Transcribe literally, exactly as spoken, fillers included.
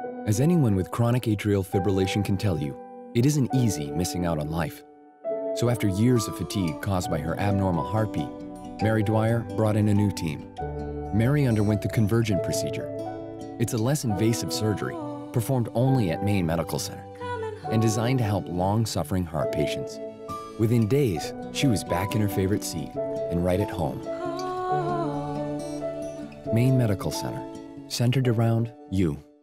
As anyone with chronic atrial fibrillation can tell you, it isn't easy missing out on life. So after years of fatigue caused by her abnormal heartbeat, Mary Dwyer brought in a new team. Mary underwent the Convergent procedure. It's a less invasive surgery performed only at Maine Medical Center and designed to help long-suffering heart patients. Within days, she was back in her favorite seat and right at home. Maine Medical Center, centered around you.